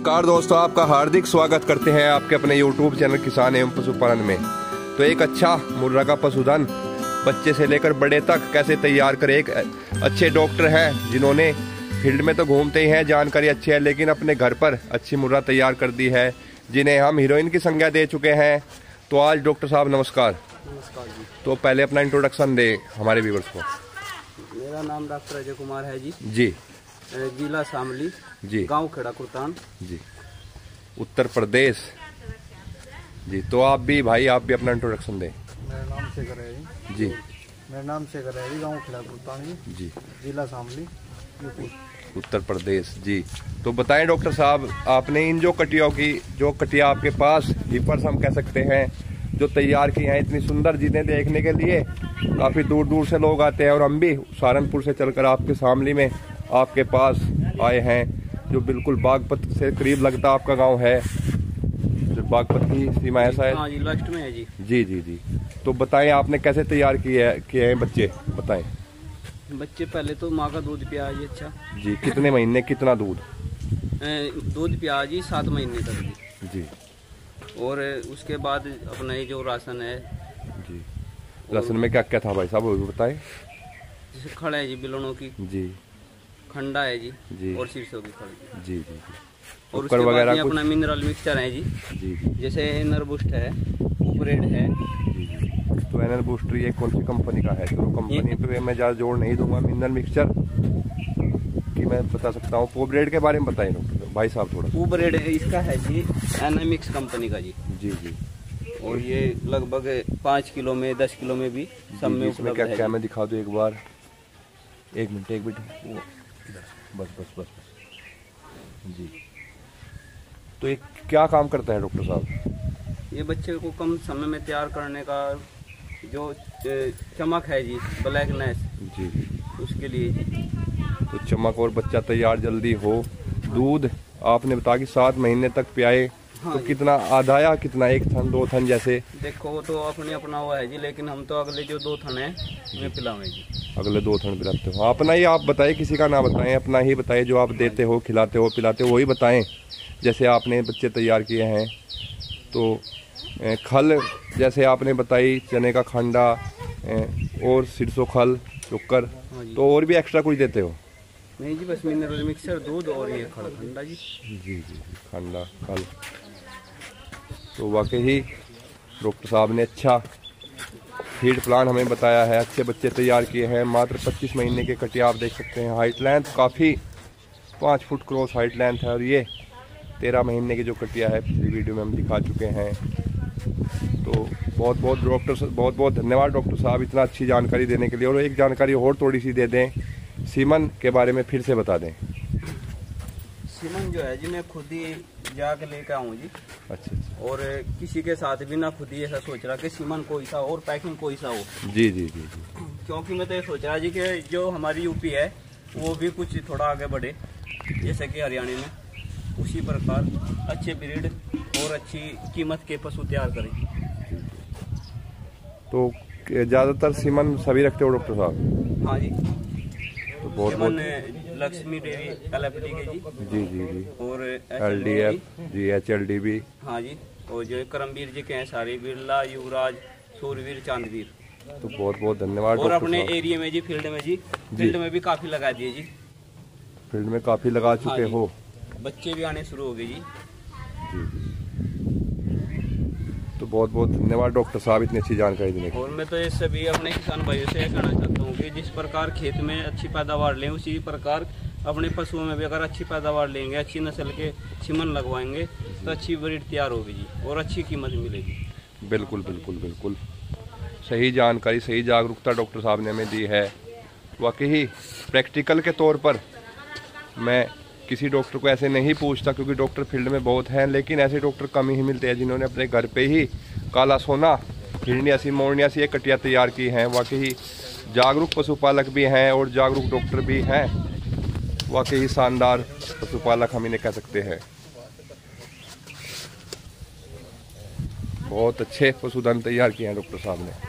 नमस्कार दोस्तों, आपका हार्दिक स्वागत करते हैं आपके अपने YouTube चैनल किसान एवं पशुपालन में। तो एक अच्छा मुर्रा का पशुधन बच्चे से लेकर बड़े तक कैसे तैयार करें, एक अच्छे डॉक्टर हैं जिन्होंने फील्ड में तो घूमते ही हैं, जानकारी अच्छी है, लेकिन अपने घर पर अच्छी मुर्रा तैयार कर दी है, जिन्हें हम हीरोइन की संज्ञा दे चुके हैं। तो आज डॉक्टर साहब नमस्कार। नमस्कार जी। तो पहले अपना इंट्रोडक्शन दे हमारे व्यूअर्स को। मेरा नाम डॉक्टर अजय कुमार है जी। जिला शामली जी। गांव खेड़ा कुर्तान जी, उत्तर प्रदेश जी। तो आप भी अपना इंट्रोडक्शन दें। मेरा नाम शेखर है जी। मेरा नाम शेखर है गांव खेड़ा कुर्तान जी। जिला शामली यूपी उत्तर प्रदेश जी। तो बताएं डॉक्टर साहब, आपने इन जो कटिया आपके पास हीपर्स हम कह सकते हैं जो तैयार की हैं, इतनी सुंदर चीजें देखने के लिए काफी दूर दूर से लोग आते हैं, और हम भी सहारनपुर से चलकर आपके शामली में आपके पास आए हैं, जो बिल्कुल बागपत से करीब लगता आपका गांव है, जो बागपत की सीमा है शायद। हाँ जी, लास्ट में है जी। जी जी जी। तो बताएं आपने कैसे तैयार किए हैं बच्चे, बताएं। बच्चे पहले तो माँ का दूध पिया जी। अच्छा जी, कितने महीने कितना दूध? दूध पिया जी 7 महीने तक जी। जी। और उसके बाद अपना ये जो राशन है जी, राशन में क्या क्या था भाई साहब, वो भी बताएं। जैसे खड़ है जी बिलोड़ों की जी। खंडा है जी, और सिरसों की खड़ जी जी जी। और उसके बाद ये अपना मिनरल मिक्सचर है जी। जी जी। जैसे एनर बूस्ट है, उपरेड है। जी जी। तो एनर बूस्टर ये कौन सी कंपनी का है? चलो कंपनी पे मैं ज़्यादा जोड़ नहीं दूंगा। मिनरल मिक्सचर की मैं बता सकता हूँ। पोब्रेड के बारे में बताइए डॉक्टर भाई साहब थोड़ा। पोब्रेड इसका है जी एनामिक्स कंपनी का जी। जी जी। और ये लगभग 5 किलो में 10 किलो में भी सब में उपलब्ध है। क्या मैं दिखा दूँ एक बार? एक मिनट बस बस बस बस जी। तो ये क्या काम करता है डॉक्टर साहब? ये बच्चे को कम समय में तैयार करने का जो चमक है जी, ब्लैकनेस जी, उसके लिए जी। तो चमक और बच्चा तैयार जल्दी हो। दूध आपने बताया कि 7 महीने तक पियाए। हाँ, तो कितना आधा या कितना, 1 थन 2 थन जैसे? देखो वो तो अपना हुआ है जी, लेकिन हम तो अगले जो 2 थन है उन्हें पिलावे जी। अगले 2 थन पिलाते हो? अपना ही आप बताइए, किसी का ना बताएं, अपना ही बताइए जो आप देते हो, खिलाते हो, पिलाते हो, वही बताएं। जैसे आपने बच्चे तैयार किए हैं तो खल जैसे आपने बताई, चने का खंडा और सिरसों खल चुक्कर, तो और भी एक्स्ट्रा कुछ देते हो? नहीं जी, बस मिनरल मिक्सचर, दूध और ये खंडा जी। जी जी, खंडा खल। तो वाकई ही डॉक्टर साहब ने अच्छा फीड प्लान हमें बताया है, अच्छे बच्चे तैयार किए हैं। मात्र 25 महीने के कटिया आप देख सकते हैं। हाइट लेंथ काफ़ी 5 फुट क्रॉस हाइट लेंथ है, और ये 13 महीने की जो कटिया है पिछली वीडियो में हम दिखा चुके हैं। तो बहुत बहुत धन्यवाद डॉक्टर साहब इतना अच्छी जानकारी देने के लिए। और एक जानकारी और थोड़ी सी दे दें, सीमन के बारे में फिर से बता दें। सीमन जो है जी, मैं खुद ही जाके लेकर आऊँ जी। अच्छा। और किसी के साथ भी ना खुद ही ऐसा सोच रहा कि सीमन कोई सा और पैकिंग कोई सा हो। जी जी जी जी। क्योंकि मैं तो ये सोच रहा जी कि जो हमारी यूपी है वो भी कुछ थोड़ा आगे बढ़े, जैसे कि हरियाणा में, उसी प्रकार अच्छे ब्रीड और अच्छी कीमत के पशु तैयार करें। तो ज़्यादातर सीमन सभी रखते हो डॉक्टर साहब? हाँ जी। तो बहुत लक्ष्मी डेयरी LFD के जी। जी जी जी। और LDF जी, HLD भी। हाँ जी। और जो करमवीर जी के हैं सारे, बिरला, युवराज, सूरवीर, चांदवीर। तो बहुत बहुत धन्यवाद। और अपने एरिया में जी, फील्ड में भी काफी लगा दिए जी। फील्ड में काफी लगा चुके हाँ हो? बच्चे भी आने शुरू हो गए जी। जी। तो बहुत बहुत धन्यवाद डॉक्टर साहब इतनी अच्छी जानकारी देने के। और मैं तो ये सभी अपने किसान भाइयों से कहना चाहता हूँ कि जिस प्रकार खेत में अच्छी पैदावार लें, उसी प्रकार अपने पशुओं में भी अगर अच्छी पैदावार लेंगे, अच्छी नस्ल के सीमन लगवाएंगे, तो अच्छी ब्रीड तैयार होगी जी, और अच्छी कीमत मिलेगी। बिल्कुल बिल्कुल बिल्कुल सही जानकारी, सही जागरूकता डॉक्टर साहब ने हमें दी है। वाकई प्रैक्टिकल के तौर पर मैं किसी डॉक्टर को ऐसे नहीं पूछता, क्योंकि डॉक्टर फील्ड में बहुत हैं, लेकिन ऐसे डॉक्टर कम ही मिलते हैं जिन्होंने अपने घर पे ही काला सोना, हिरनिया सी, मोरनिया सी एक कटिया तैयार की हैं। वाकई जागरूक पशुपालक भी हैं और जागरूक डॉक्टर भी हैं। वाकई शानदार पशुपालक हम इन्हें कह सकते हैं। बहुत अच्छे पशुधन तैयार किए हैं डॉक्टर साहब ने।